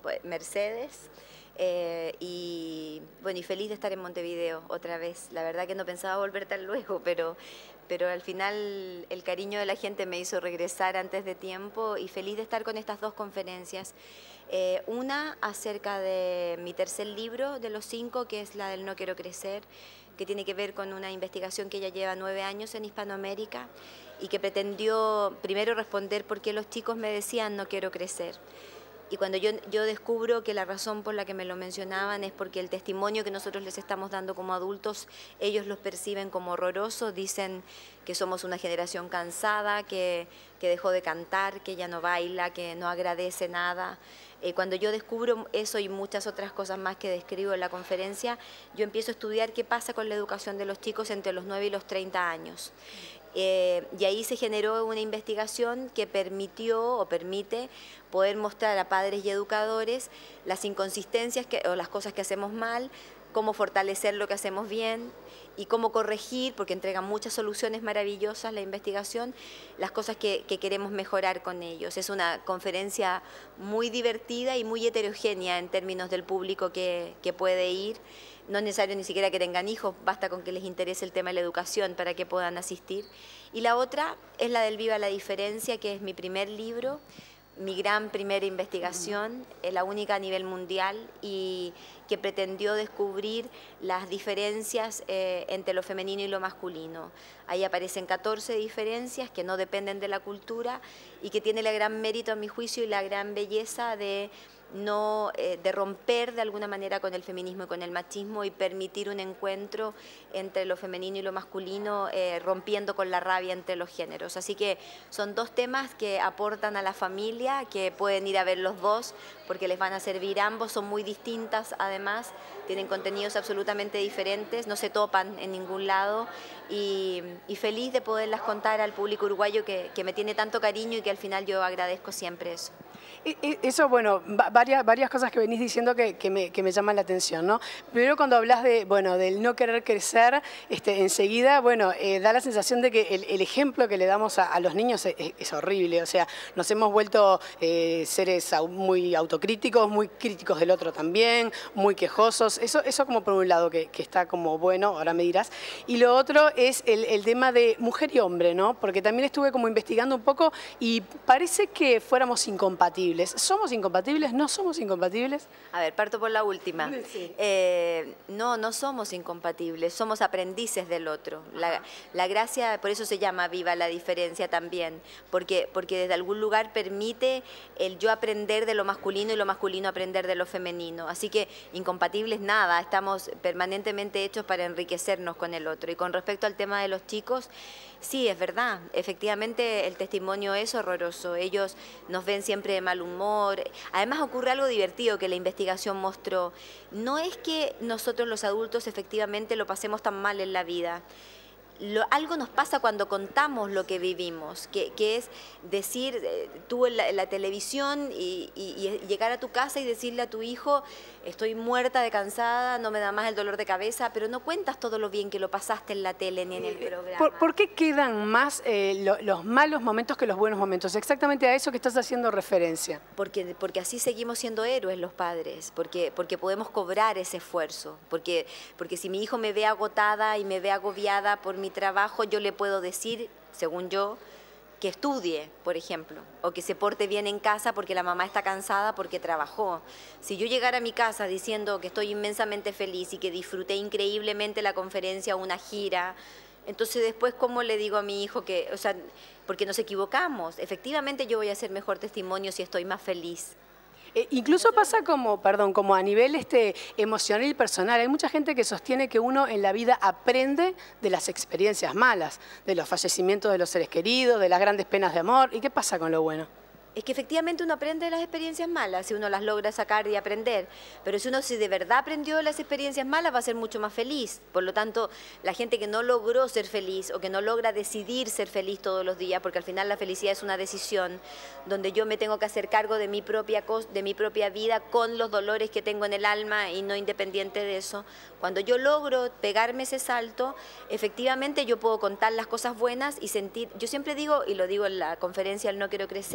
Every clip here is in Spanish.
pues, Mercedes. Y bueno, y feliz de estar en Montevideo otra vez. La verdad que no pensaba volver tan luego, pero al final el cariño de la gente me hizo regresar antes de tiempo y feliz de estar con estas dos conferencias. Una acerca de mi tercer libro de los 5, que es la del No Quiero Crecer, que tiene que ver con una investigación que ya lleva 9 años en Hispanoamérica y que pretendió primero responder por qué los chicos me decían no quiero crecer. Y cuando yo descubro que la razón por la que me lo mencionaban es porque el testimonio que nosotros les estamos dando como adultos, ellos los perciben como horrorosos, dicen que somos una generación cansada, que dejó de cantar, que ya no baila, que no agradece nada. Cuando yo descubro eso y muchas otras cosas más que describo en la conferencia, yo empiezo a estudiar qué pasa con la educación de los chicos entre los 9 y los 30 años. Y ahí se generó una investigación que permitió o permite poder mostrar a padres y educadores las inconsistencias o las cosas que hacemos mal, cómo fortalecer lo que hacemos bien y cómo corregir, porque entrega muchas soluciones maravillosas la investigación, las cosas que queremos mejorar con ellos. Es una conferencia muy divertida y muy heterogénea en términos del público que puede ir. No es necesario ni siquiera que tengan hijos, basta con que les interese el tema de la educación para que puedan asistir. Y la otra es la del Viva la Diferencia, que es mi primer libro, mi gran primera investigación, la única a nivel mundial y que pretendió descubrir las diferencias entre lo femenino y lo masculino. Ahí aparecen 14 diferencias que no dependen de la cultura y que tiene el gran mérito, a mi juicio, y la gran belleza de romper de alguna manera con el feminismo y con el machismo y permitir un encuentro entre lo femenino y lo masculino, rompiendo con la rabia entre los géneros. Así que son dos temas que aportan a la familia, que pueden ir a ver los dos porque les van a servir ambos, son muy distintas además, tienen contenidos absolutamente diferentes, no se topan en ningún lado y feliz de poderlas contar al público uruguayo que me tiene tanto cariño y que al final yo agradezco siempre eso. Eso, bueno, varias cosas que venís diciendo que me llaman la atención, ¿no? Primero, cuando hablas del no querer crecer, enseguida, bueno, da la sensación de que el ejemplo que le damos a los niños es horrible. O sea, nos hemos vuelto seres muy autocríticos, muy críticos del otro también, muy quejosos. Eso como por un lado que está como bueno, ahora me dirás. Y lo otro es el tema de mujer y hombre, ¿no? Porque también estuve como investigando un poco y parece que fuéramos incompatibles. ¿Somos incompatibles? ¿No somos incompatibles? A ver, parto por la última. Sí. No somos incompatibles, somos aprendices del otro. La gracia, por eso se llama Viva la Diferencia también, porque desde algún lugar permite el yo aprender de lo masculino y lo masculino aprender de lo femenino. Así que incompatibles nada, estamos permanentemente hechos para enriquecernos con el otro. Y con respecto al tema de los chicos, sí, es verdad, efectivamente el testimonio es horroroso, ellos nos ven siempre de mal humor. Además ocurre algo divertido que la investigación mostró, no es que nosotros los adultos efectivamente lo pasemos tan mal en la vida. Algo nos pasa cuando contamos lo que vivimos, que es decir, tú en la televisión y llegar a tu casa y decirle a tu hijo, estoy muerta de cansada, no me da más el dolor de cabeza, pero no cuentas todo lo bien que lo pasaste en la tele ni en el programa. ¿Por qué quedan más los malos momentos que los buenos momentos? Exactamente a eso que estás haciendo referencia. Porque así seguimos siendo héroes los padres, porque podemos cobrar ese esfuerzo, porque si mi hijo me ve agotada y me ve agobiada por mi trabajo, yo le puedo decir, según yo, que estudie, por ejemplo, o que se porte bien en casa porque la mamá está cansada porque trabajó. Si yo llegara a mi casa diciendo que estoy inmensamente feliz y que disfruté increíblemente la conferencia o una gira, entonces después, ¿cómo le digo a mi hijo que, o sea, porque nos equivocamos? Efectivamente yo voy a hacer mejor testimonio si estoy más feliz. Incluso pasa como a nivel emocional y personal. Hay mucha gente que sostiene que uno en la vida aprende de las experiencias malas, de los fallecimientos de los seres queridos, de las grandes penas de amor. ¿Y qué pasa con lo bueno? Es que efectivamente uno aprende de las experiencias malas, si uno las logra sacar y aprender, pero si uno de verdad aprendió de las experiencias malas va a ser mucho más feliz. Por lo tanto, la gente que no logró ser feliz o que no logra decidir ser feliz todos los días, porque al final la felicidad es una decisión donde yo me tengo que hacer cargo de mi propia vida con los dolores que tengo en el alma y no independiente de eso. Cuando yo logro pegarme ese salto, efectivamente yo puedo contar las cosas buenas y sentir, yo siempre digo, y lo digo en la conferencia El No Quiero Crecer,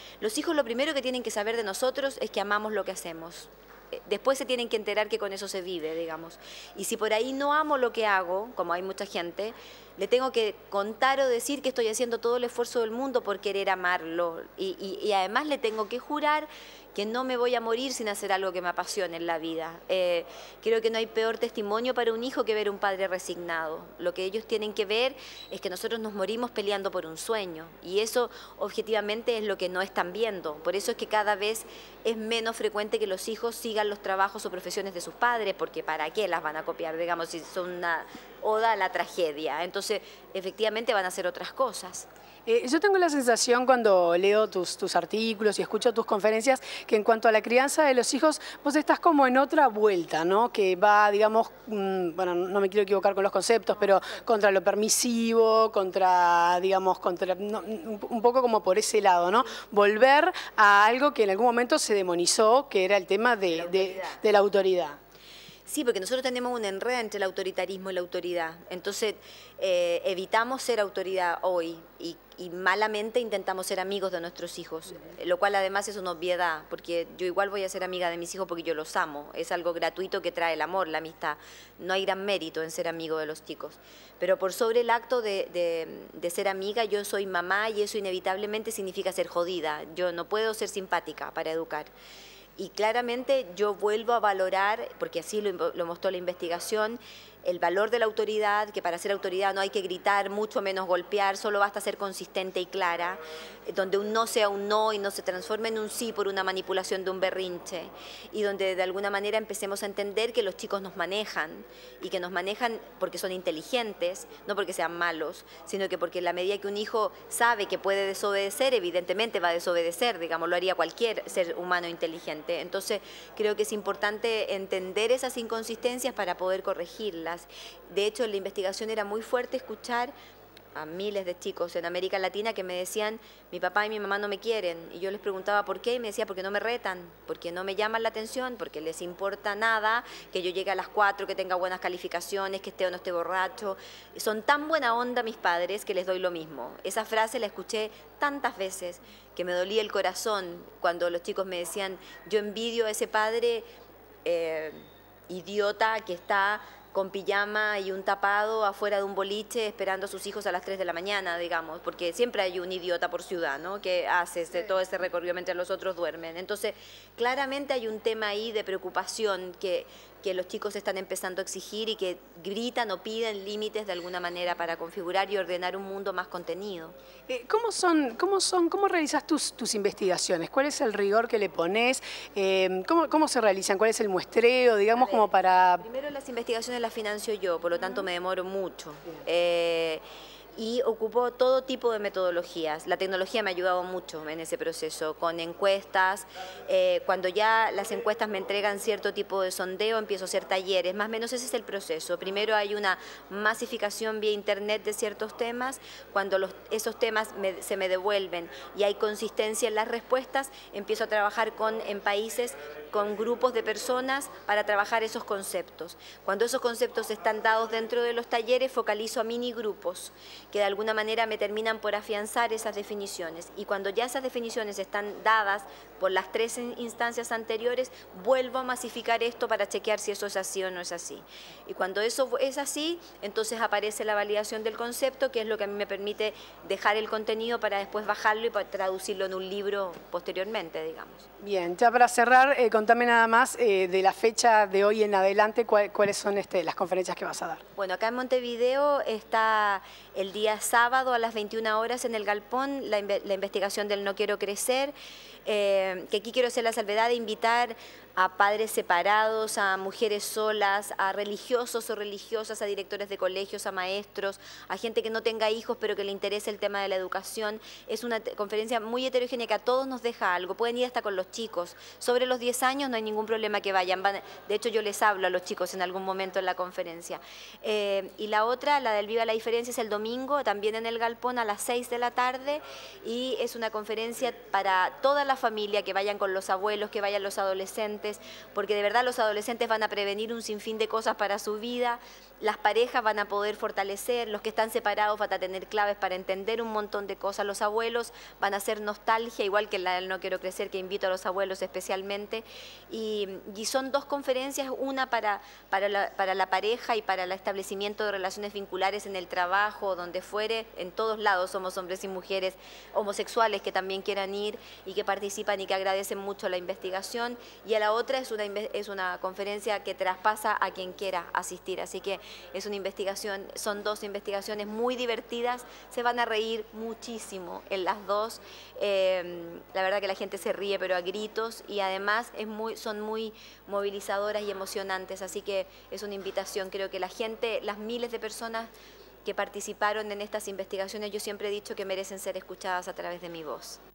Los hijos lo primero que tienen que saber de nosotros es que amamos lo que hacemos. Después se tienen que enterar que con eso se vive, digamos. Y si por ahí no amo lo que hago, como hay mucha gente, le tengo que contar o decir que estoy haciendo todo el esfuerzo del mundo por querer amarlo. Y además le tengo que jurar que no me voy a morir sin hacer algo que me apasione en la vida. Creo que no hay peor testimonio para un hijo que ver un padre resignado. Lo que ellos tienen que ver es que nosotros nos morimos peleando por un sueño, y eso objetivamente es lo que no están viendo. Por eso es que cada vez es menos frecuente que los hijos sigan los trabajos o profesiones de sus padres, porque ¿para qué las van a copiar? Digamos, si son una oda a la tragedia. Entonces, efectivamente van a hacer otras cosas. Yo tengo la sensación cuando leo tus artículos y escucho tus conferencias que en cuanto a la crianza de los hijos, vos estás como en otra vuelta, ¿no? Que va, digamos, bueno, no me quiero equivocar con los conceptos, pero contra lo permisivo, contra, digamos, un poco como por ese lado, ¿no? Volver a algo que en algún momento se demonizó, que era el tema de la autoridad. Sí, porque nosotros tenemos un enredo entre el autoritarismo y la autoridad. Entonces, evitamos ser autoridad hoy y malamente intentamos ser amigos de nuestros hijos, lo cual además es una obviedad, porque yo igual voy a ser amiga de mis hijos porque yo los amo. Es algo gratuito que trae el amor, la amistad. No hay gran mérito en ser amigo de los chicos. Pero por sobre el acto de ser amiga, yo soy mamá y eso inevitablemente significa ser jodida. Yo no puedo ser simpática para educar. Y claramente yo vuelvo a valorar, porque así lo mostró la investigación, el valor de la autoridad, que para ser autoridad no hay que gritar, mucho menos golpear, solo basta ser consistente y clara, donde un no sea un no y no se transforme en un sí por una manipulación de un berrinche, y donde de alguna manera empecemos a entender que los chicos nos manejan, y que nos manejan porque son inteligentes, no porque sean malos, sino que porque en la medida que un hijo sabe que puede desobedecer, evidentemente va a desobedecer, digamos, lo haría cualquier ser humano inteligente. Entonces creo que es importante entender esas inconsistencias para poder corregirlas. De hecho, en la investigación era muy fuerte escuchar a miles de chicos en América Latina que me decían, mi papá y mi mamá no me quieren. Y yo les preguntaba por qué, y me decía, porque no me retan, porque no me llaman la atención, porque les importa nada que yo llegue a las 4, que tenga buenas calificaciones, que esté o no esté borracho. Son tan buena onda mis padres que les doy lo mismo. Esa frase la escuché tantas veces que me dolía el corazón cuando los chicos me decían, yo envidio a ese padre idiota que está con pijama y un tapado afuera de un boliche esperando a sus hijos a las 3 de la mañana, digamos, porque siempre hay un idiota por ciudad, ¿no?, que hace todo ese recorrido mientras los otros duermen. Entonces, claramente hay un tema ahí de preocupación que los chicos están empezando a exigir y que gritan o piden límites de alguna manera para configurar y ordenar un mundo más contenido. ¿Cómo realizas tus investigaciones? ¿Cuál es el rigor que le pones? ¿Cómo se realizan? ¿Cuál es el muestreo, digamos, como para...? Primero, las investigaciones las financio yo, por lo tanto me demoro mucho. Y ocupo todo tipo de metodologías. La tecnología me ha ayudado mucho en ese proceso, con encuestas. Cuando ya las encuestas me entregan cierto tipo de sondeo, empiezo a hacer talleres. Más o menos ese es el proceso. Primero hay una masificación vía internet de ciertos temas. Cuando esos temas se me devuelven y hay consistencia en las respuestas, empiezo a trabajar en países con grupos de personas para trabajar esos conceptos. Cuando esos conceptos están dados dentro de los talleres, focalizo a mini grupos que de alguna manera me terminan por afianzar esas definiciones. Y cuando ya esas definiciones están dadas por las 3 instancias anteriores, vuelvo a masificar esto para chequear si eso es así o no es así. Y cuando eso es así, entonces aparece la validación del concepto, que es lo que a mí me permite dejar el contenido para después bajarlo y para traducirlo en un libro posteriormente, digamos. Bien, ya para cerrar, contame nada más de la fecha de hoy en adelante, cuáles son las conferencias que vas a dar. Bueno, acá en Montevideo está el día sábado a las 21 horas en el Galpón la investigación del No Quiero Crecer, que aquí quiero hacer la salvedad de invitar a padres separados, a mujeres solas, a religiosos o religiosas, a directores de colegios, a maestros, a gente que no tenga hijos pero que le interese el tema de la educación. Es una conferencia muy heterogénea que a todos nos deja algo. Pueden ir hasta con los chicos. Sobre los 10 años no hay ningún problema que vayan. De hecho, yo les hablo a los chicos en algún momento en la conferencia. Y la otra, la del Viva la Diferencia, es el domingo, también en el Galpón a las 6 de la tarde, y es una conferencia para toda la familia, que vayan con los abuelos, que vayan los adolescentes, adolescentes, porque de verdad los adolescentes van a prevenir un sinfín de cosas para su vida, las parejas van a poder fortalecer, los que están separados van a tener claves para entender un montón de cosas, los abuelos van a hacer nostalgia, igual que la del No Quiero Crecer, que invito a los abuelos especialmente, y son 2 conferencias, una para la pareja y para el establecimiento de relaciones vinculares en el trabajo, donde fuere, en todos lados somos hombres y mujeres homosexuales que también quieran ir y que participan y que agradecen mucho la investigación, y a la otra es una conferencia que traspasa a quien quiera asistir, así que es una investigación, son 2 investigaciones muy divertidas, se van a reír muchísimo en las 2, la verdad que la gente se ríe pero a gritos, y además son muy movilizadoras y emocionantes, así que es una invitación. Creo que la gente, las miles de personas que participaron en estas investigaciones, yo siempre he dicho que merecen ser escuchadas a través de mi voz.